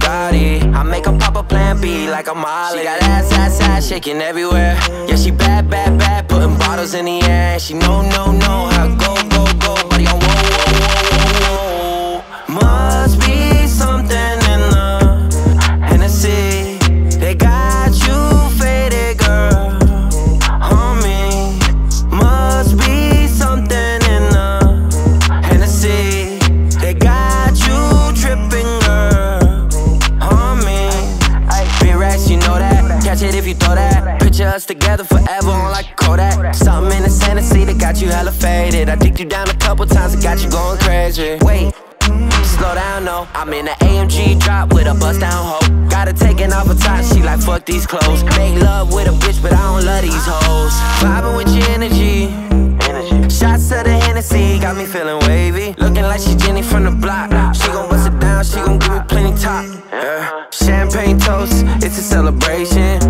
Bugatti. I make her pop a plan B like a Molly. She got ass shaking everywhere. Yeah, she bad, putting bottles in the air. She know how to go, body on whoa. Must be something in the Hennessy. They got you faded, girl, on me. Must be something in the Hennessy. They got you tripping, girl, on me. Big racks, you know that. Catch it if you throw that. Picture us together forever on like a Kodak. Something in the Hennessy that got you hella faded. I dicked you down a couple times, it got you going crazy. Wait, slow down, no. I'm in the AMG drop with a bust down hoe. Got her taking off her top, she like fuck these clothes. Make love with a bitch, but I don't love these hoes. Vibing with your energy. Shots of the Hennessy got me feeling wavy. Looking like she Jenny from the block. She gon' bust it down, she gon' give me plenty top. Champagne toast, it's a celebration.